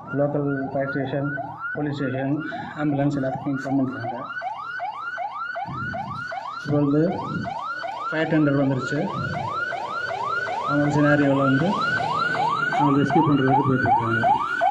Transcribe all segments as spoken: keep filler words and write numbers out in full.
Local fire station, police station, ambulance எல்லாத்துக்கும் inform பண்ணிட்டாங்க. இப்போ வந்து ஃபயர் டெண்டர் வந்துருச்சு. அவங்க சினாரியோவில் வந்து அவங்க ரெஸ்கியூ பண்ணுறதுக்கு போயிட்டுருக்காங்க.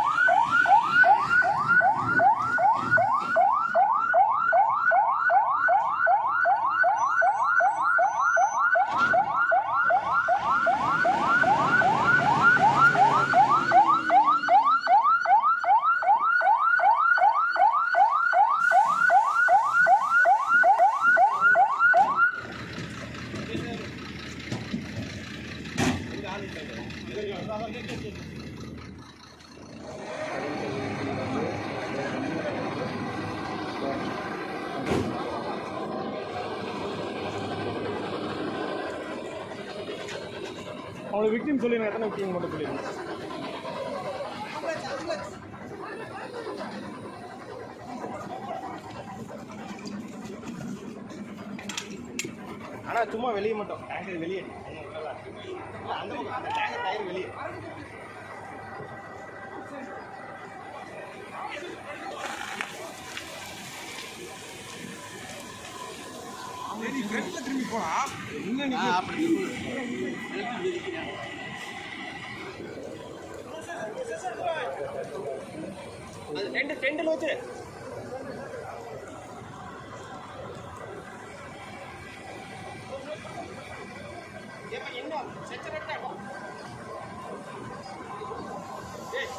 அவங்களை விக்டிம் சொல்லி நான் எத்தனை விக்டிம் மட்டும் சொல்லிடுங்க. ஆனால் சும்மா வெளியே மட்டும் டேங்கர் வெளியே அந்த அந்த டேங்கர் டயர் வெளியே திரும்பி போனா அப்படி டென்ட் டென்ட்ல வச்சு என்ன செச்சரட்டா ஏய்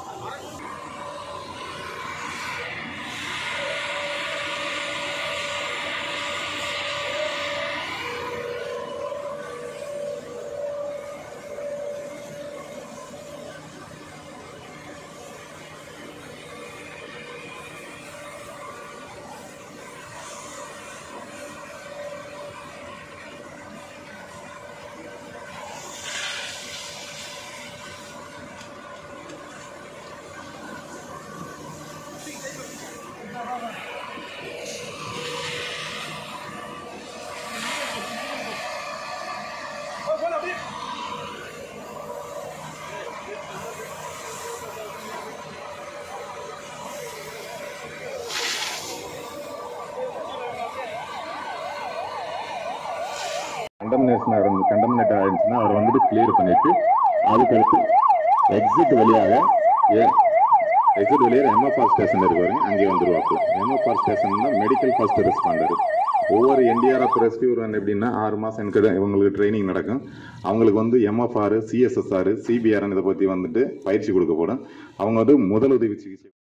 கண்டமினேஷனாக இருந்து கண்டமினேட் ஆகிடுச்சுன்னா அவர் வந்துட்டு கிளியர் பண்ணிவிட்டு அதுக்கடுத்து எக்ஸிட் வழியாக ஏ எக்ஸிட் வழியாக எம்எஃப்ஆர் ஸ்டேஷன் இருக்காரு, அங்கே வந்துடுவாப்பில். எம்எஃப்ஆர் ஸ்டேஷன் தான் மெடிக்கல் ஃபர்ஸ்ட் ரெஸ்பாண்டர். ஒவ்வொரு என்டிஆர்எஃப் ரெஸ்கியூர் எப்படின்னா ஆறு மாதம் எனக்கு இவங்களுக்கு ட்ரைனிங் நடக்கும். அவங்களுக்கு வந்து எம்எஃப்ஆர், சிஎஸ்எஸ்ஆர், சிபிஆர்னு இதை பற்றி வந்துட்டு பயிற்சி கொடுக்கப்படும். அவங்க வந்து முதலுதவி சிகிச்சை